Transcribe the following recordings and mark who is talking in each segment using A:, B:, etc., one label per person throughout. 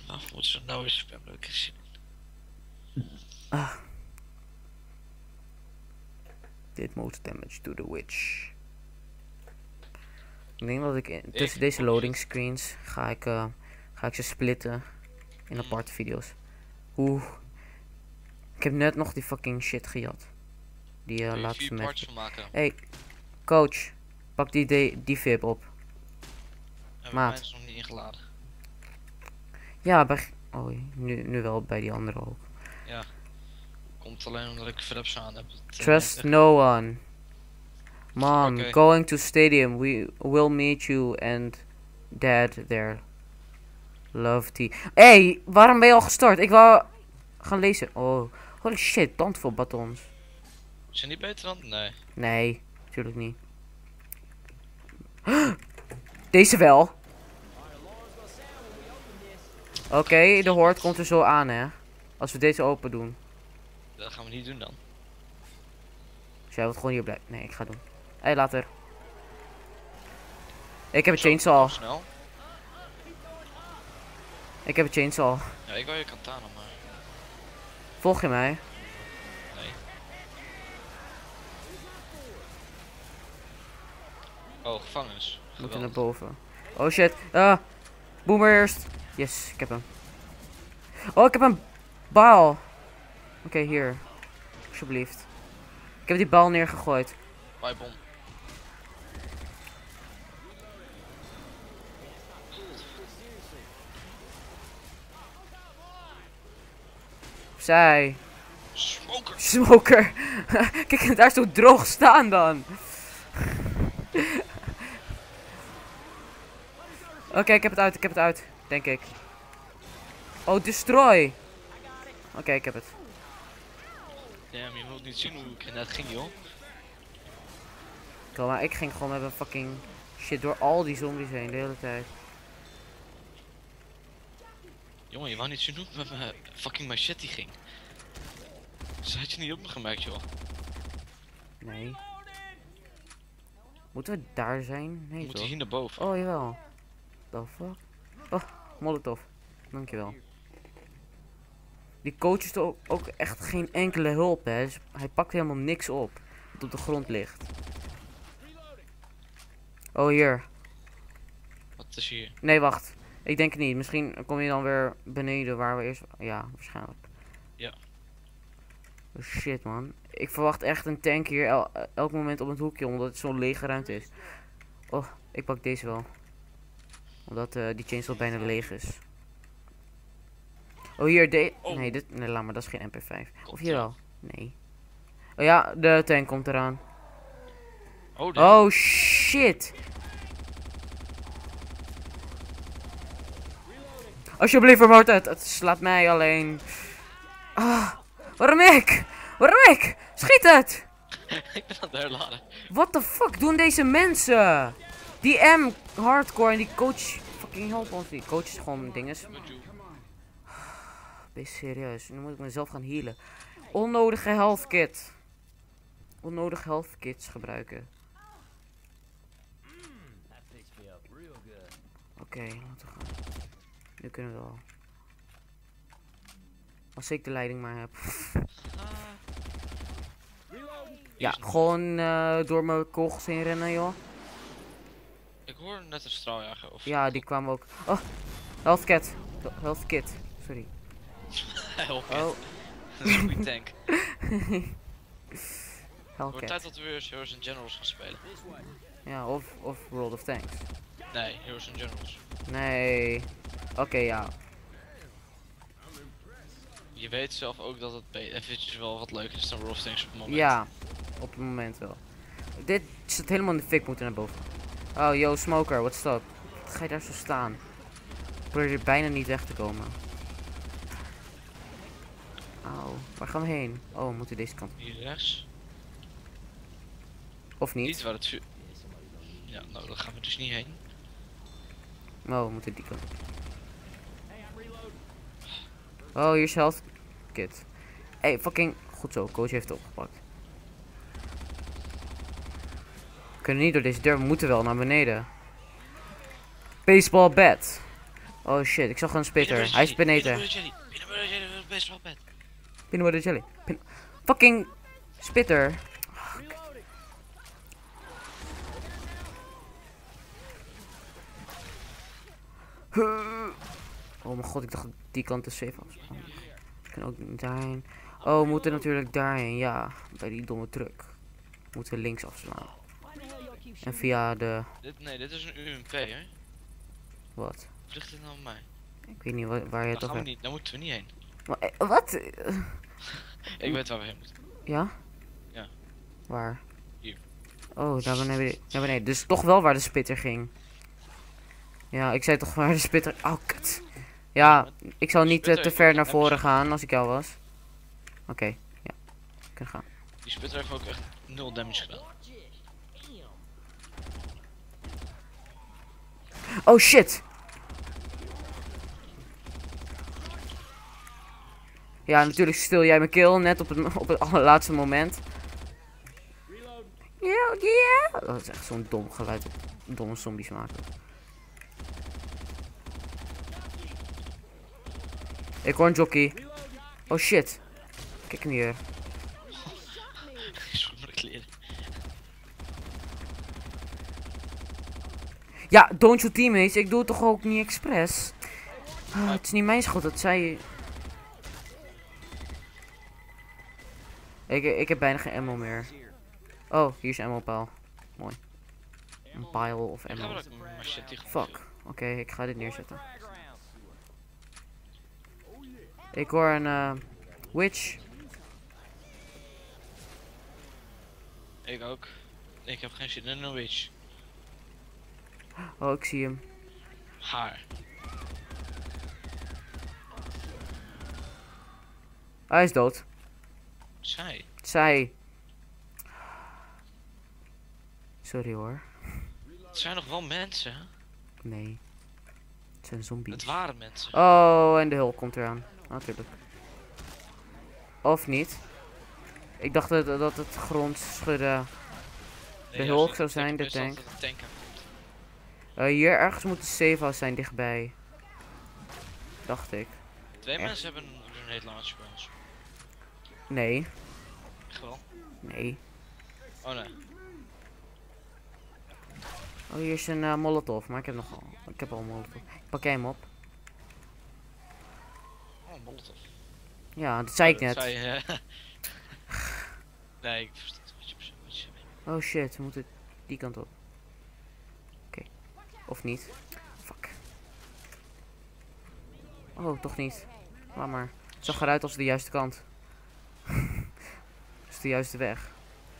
A: Nou, moeten ze nou eens spammen, ik zien.
B: Did most damage to the witch. Ik denk dat ik tussen deze loading screens ga ik ze splitten in aparte video's. Ik heb net nog die fucking shit gejat. Die laatste match. Hey, coach, pak die VIP op.
A: Ja,
B: Maat.
A: mijn is nog niet ingeladen.
B: Ja, oh, nu wel bij die andere ook.
A: Ja. Komt alleen omdat ik Philips aan heb.
B: Trust no one. Mom,
A: Okay.
B: going to stadium. We will meet you and dad there. Love tea. Hey, waarom ben je al gestart? Ik wou gaan lezen. Oh, holy shit, tandvol batons.
A: Is je niet beter dan? Nee.
B: Nee, natuurlijk niet. Deze wel. Oké, de hoort komt er zo aan, hè. Als we deze open doen.
A: Dat gaan we niet doen dan.
B: Dus jij wilt gewoon hier blijven. Nee, ik ga doen. Hé, later. Ik heb een chainsaw.
A: Snel.
B: Ik heb een chainsaw.
A: Ja, ik wou je katana, maar...
B: Volg je mij?
A: Nee. Oh, gevangenis.
B: We moeten
A: Geweldig.
B: naar boven. Oh shit. Boomer eerst. Yes, ik heb hem. Oh, ik heb een baal. Oké, hier. Alsjeblieft. Ik heb die bal neergegooid.
A: Bye, bom.
B: Zij.
A: Smoker!
B: Smoker. Kijk, daar zo droog staan dan. Oké, ik heb het uit. Denk ik. Oh, destroy. Oké, ik heb het.
A: Ja, maar je wilt niet zien hoe ik net ging, joh.
B: Kom maar, ik ging gewoon met mijn fucking shit door al die zombies heen de hele tijd.
A: Jongen, je wou niet zien hoe het met mijn fucking machete ging. Dus had je niet opgemerkt, joh.
B: Nee. Moeten we daar zijn? Nee,
A: We moeten
B: toch?
A: hier naar boven.
B: Oh, jawel. The fuck? Oh, molotov. Dankjewel. Die coach is ook echt geen enkele hulp, hè. Dus hij pakt helemaal niks op. Wat op de grond ligt. Oh, hier.
A: Wat is hier?
B: Nee, wacht. Ik denk het niet. Misschien kom je dan weer beneden waar we eerst... Ja, waarschijnlijk.
A: Ja.
B: Oh, shit, man. Ik verwacht echt een tank hier elk moment op het hoekje, omdat het zo'n lege ruimte is. Oh, ik pak deze wel. Omdat die chainsaw bijna leeg is. Oh, hier,
A: Oh.
B: Nee, nee, laat maar, dat is geen MP5.
A: Komt
B: Of hier
A: ie.
B: wel? Nee. Oh ja, de tank komt eraan.
A: Oh,
B: Oh, shit! Alsjeblieft, vermoord het. Het slaat mij alleen. Ah, waarom ik? Waarom ik? Schiet het!
A: ik ben aan het herladen.
B: What the fuck doen deze mensen? Die M hardcore en die coach fucking help ons. Die coach is gewoon dinges. Ben je serieus? Nu moet ik mezelf gaan healen. Onnodige health kit. Onnodige health kits gebruiken. Oké, laten we gaan. Nu kunnen we wel. Als ik de leiding maar heb. Ja, gewoon door mijn kogels heen rennen, joh.
A: Ik hoor net een straaljager. Of...
B: Ja, die kwamen ook. Oh, health kit. Health kit. Sorry.
A: Help.
B: Oh.
A: Dat is een goede tank.
B: Health
A: Het wordt
B: kit.
A: tijd dat we weer Heroes and Generals gaan spelen.
B: Ja, of World of Tanks.
A: Nee, Heroes and Generals.
B: Nee. Oké, ja.
A: Je weet zelf ook dat het eventjes wel wat leuker is dan World of Tanks op het moment.
B: Ja, op het moment wel. Dit zit helemaal in de fik moeten naar boven. Oh, yo, smoker, what's up? Wat ga je daar zo staan? Ik probeer er bijna niet weg te komen. Auw, waar gaan we heen? Oh, we moeten deze kant.
A: Hier rechts.
B: Of
A: Niet
B: niet?
A: waar het vuur... Ja, nou daar gaan we dus niet heen.
B: Oh, we moeten die kant. Oh, hier is health kit. Hey, fucking... Goed zo, coach heeft het opgepakt. We kunnen niet door deze deur, we moeten wel naar beneden. Baseball bat. Oh shit, ik zag een spitter.
A: Peanut
B: Hij is
A: butter
B: beneden.
A: jelly. Peanut butter jelly is best wel bad.
B: Peanut butter jelly. Fucking spitter. Oh mijn god, ik dacht dat die kant de safe was. Oh, ik kan ook niet daarheen. Oh, we moeten natuurlijk daarheen. Ja, bij die domme truck. We moeten links afslaan. En via de...
A: Nee, dit is een UMP, hè?
B: Wat?
A: Vlucht dit nou op mij?
B: Ik weet niet waar je het
A: Daar
B: over
A: gaan we
B: hebt.
A: niet, daar moeten we niet heen.
B: Maar, wat?
A: Ik weet waar we heen moeten.
B: Ja?
A: Ja.
B: Waar?
A: Hier.
B: Oh, daar beneden. Daar beneden. Dus toch wel waar de spitter ging. Ja, ik zei toch waar de spitter... Oh, kut. Ja, ik zou niet te ver naar voren gaan als ik jou was. Oké, ja. Ik kan gaan.
A: Die spitter heeft ook echt 0 damage gedaan.
B: Oh shit! Ja, natuurlijk stil jij mijn kill net op het allerlaatste moment. Ja, yeah. Dat is echt zo'n dom geluid op domme zombies maken. Ik hoor een jockey. Oh shit. Kijk hem hier.
A: Schommere kleren.
B: Ja, don't you teammates. Ik doe het toch ook niet expres. Het is niet mijn schuld, dat zei... Ik heb bijna geen ammo meer. Oh, hier is een ammo paal. Mooi. Een pile of
A: Ik ga
B: ammo.
A: wel ook mijn machete gaan
B: Fuck. Oké, ik ga dit neerzetten. Ik hoor een witch.
A: Ik ook. Ik heb geen zin in een witch.
B: Oh, ik zie hem.
A: Haar.
B: Hij is dood.
A: Zij.
B: Zij. Sorry hoor.
A: Het zijn nog wel mensen, hè?
B: Nee. Het zijn zombies.
A: Het waren mensen.
B: Oh, en de hulp komt eraan. Natuurlijk. Of niet. Ik dacht dat het grond schudden.
A: Nee,
B: hulk
A: juist
B: zou
A: niet.
B: zijn,
A: Ik
B: de
A: wist dat
B: tank.
A: het een tank aankomt.
B: Hier ergens moet de safe house zijn dichtbij. Dacht ik.
A: 2
B: Echt?
A: mensen hebben een grenade launcher bij ons.
B: Nee.
A: Echt wel?
B: Nee.
A: Oh nee.
B: Oh, hier is een molotov. Maar ik heb al een molotov. Pak jij hem op?
A: Oh, een molotov.
B: Ja, dat zei ik
A: Dat
B: net.
A: zei je, nee, ik versta het wat je zei.
B: Oh shit, we moeten die kant op. Oké. Of niet. Fuck. Oh, toch niet. Laat maar. Het zag eruit als de juiste kant. Dat is de juiste weg.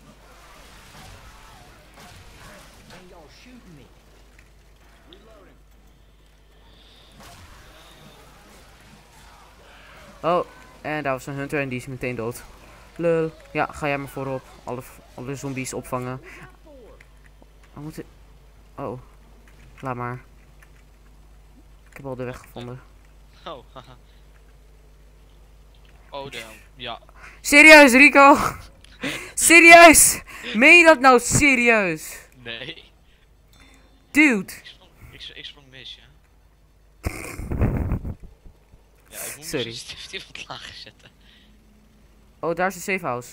B: Oh, en daar was een hunter en die is meteen dood. Lul. Ja, ga jij maar voorop. Alle zombies opvangen. We moeten... Oh. Laat maar. Ik heb al de weg gevonden.
A: Oh, haha. Oh, damn. Ja.
B: Serieus, Rico? Serieus? Meen je dat nou serieus?
A: Nee.
B: Dude.
A: Ik sprong mis, ja. Ja, ik moet
B: Sorry.
A: mijn sensitivity wat lager zetten.
B: Oh, daar is de safe house.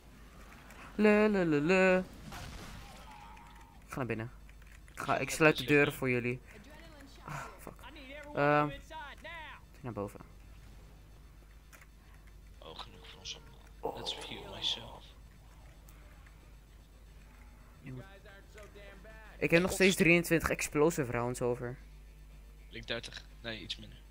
B: Le. Ik ga naar binnen. Ik sluit de deuren voor jullie. Ah, fuck. Naar boven.
A: Oh, genoeg voor ons allemaal. Let's heal myself.
B: Ik heb nog steeds 23 explosive rounds over.
A: Ik 30. Nee, iets minder.